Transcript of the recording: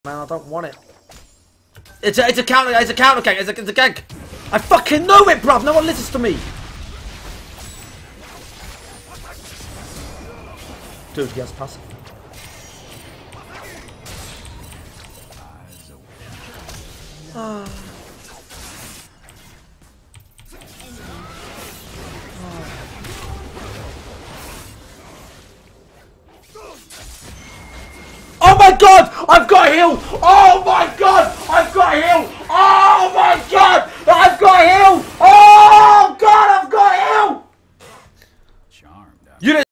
Man, I don't want it. It's a counter gank. It's a gank. I fucking know it, bruv. No one listens to me. Dude, he has passive. Oh my god! I've got a heal! Oh!